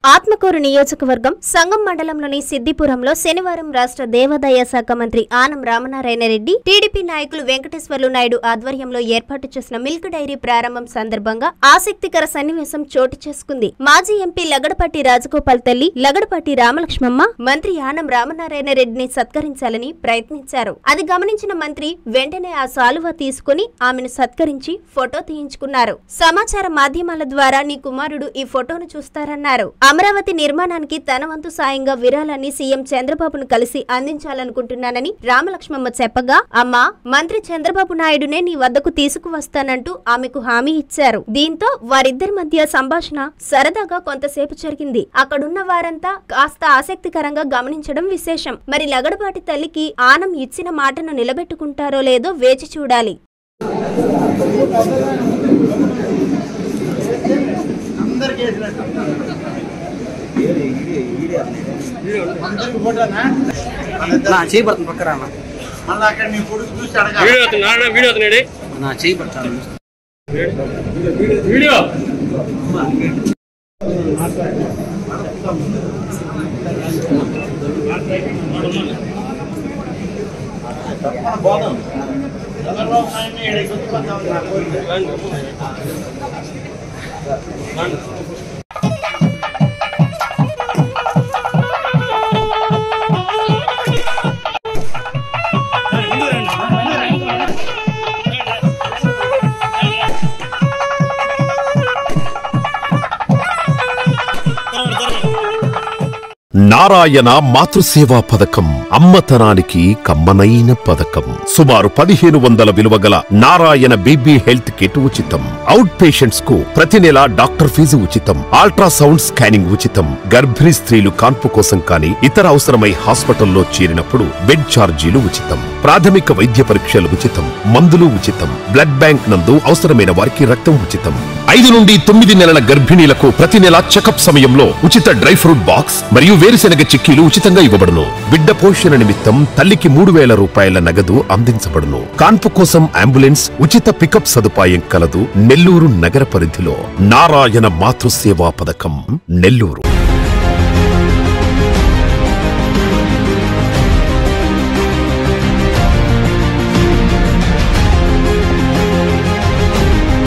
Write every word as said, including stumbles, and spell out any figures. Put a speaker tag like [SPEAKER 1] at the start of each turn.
[SPEAKER 1] ఆత్మకూరు నియోజకవర్గం సంగం మండలంలోని సిద్దిపురంలో శనివారం రాష్ట్ర దేవాదాయ శాఖ మంత్రి ఆనం రామనారాయణ రెడ్డి, టీడీపీ నాయకులు వెంకటేశ్వర్లు నాయుడు ఆధ్వర్యంలో ఏర్పాటు చేసిన మిల్క్ డైరీ ప్రారంభం సందర్భంగా ఆసక్తికర సన్నివేశం చోటు చేసుకుంది. మాజీ ఎంపీ లగడపాటి రాజగోపాల్ తల్లి లగడపాటి రామలక్ష్మమ్మ మంత్రి ఆనం రామనారాయణ రెడ్డిని సత్కరించాలని ప్రయత్నించారు. అది గమనించిన మంత్రి వెంటనే ఆ సాలువా తీసుకుని ఆమెను సత్కరించి ఫోటో తీయించుకున్నారు. సమాచార మాధ్యమాల ద్వారా నీ కుమారుడు ఈ ఫోటోను చూస్తారన్నారు. అమరావతి నిర్మాణానికి తన వంతు సాయంగా విరాళాన్ని సీఎం చంద్రబాబును కలిసి అందించాలనుకుంటున్నానని రామలక్ష్మమ్మ చెప్పగా, అమ్మా మంత్రి చంద్రబాబు నాయుడునే నీ వద్దకు తీసుకువస్తానంటూ ఆమెకు హామీ ఇచ్చారు. దీంతో వారిద్దరి మధ్య సంభాషణ సరదాగా కొంతసేపు జరిగింది. అక్కడున్న వారంతా కాస్త ఆసక్తికరంగా గమనించడం విశేషం. మరి లగడపాటి తల్లికి ఆనం ఇచ్చిన మాటను నిలబెట్టుకుంటారో లేదో వేచి చూడాలి.
[SPEAKER 2] చేయబడుతుంది పక్కన చేయబడతాను వీడియో
[SPEAKER 3] నారాయణ మాతృసేవా పథకం అమ్మతనానికి కమ్మనైన పథకం. సుమారు పదిహేను వందల విలువ గల నారాయణ బేబీ హెల్త్ కిట్ ఉచితం. అవుట్ పేషెంట్స్ కు ప్రతి నెల డాక్టర్ ఫీజు ఉచితం. అల్ట్రాసౌండ్ స్కానింగ్ ఉచితం. గర్భిణీ స్త్రీలు కాన్పు కోసం కానీ ఇతర అవసరమై హాస్పిటల్లో చేరినప్పుడు బెడ్ ఛార్జీలు ఉచితం. ప్రాథమిక వైద్య పరీక్షలు ఉచితం. మందులు ఉచితం. బ్లడ్ బ్యాంక్ నందు అవసరమైన వారికి రక్తం ఉచితం. ఐదు నుండి తొమ్మిది నెలల గర్భిణీలకు ప్రతి నెల చెకప్ సమయంలో ఉచిత డ్రై ఫ్రూట్ బాక్స్ మరియు వేరుశెనగ చిక్కీలు ఉచితంగా ఇవ్వబడును. బిడ్డ పోషణ నిమిత్తం తల్లికి మూడు వేల రూపాయల నగదు అందించబడును. కాన్పు కోసం అంబులెన్స్ ఉచిత పికప్ సదుపాయం కలదు. నెల్లూరు నగర పరిధిలో నారాయణ మాతృసేవా పథకం నెల్లూరు.